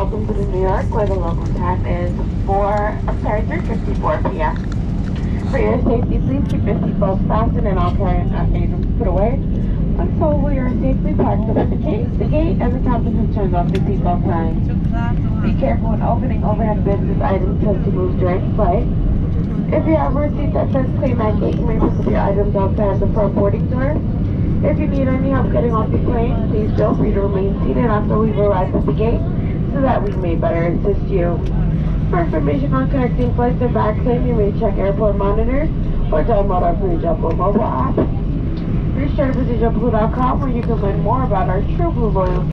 welcome to New York, where the local time is 3:54 p.m. For your safety, please keep your seatbelts fastened and all carrying items put away until we are safely parked at the gate and the captain has turned off the seatbelt sign. Be careful when opening overhead bins as items tend to move during flight. If you have a receipt that says clean at gate, you may pick up your items outside the front boarding door. If you need any help getting off the plane, please feel free to remain seated after we've arrived at the gate so that we may better assist you. For information on connecting flights and back claim, you may check airport monitors or download our free JetBlue mobile app. Be sure to visit JetBlue.com where you can learn more about our True Blue loyalty.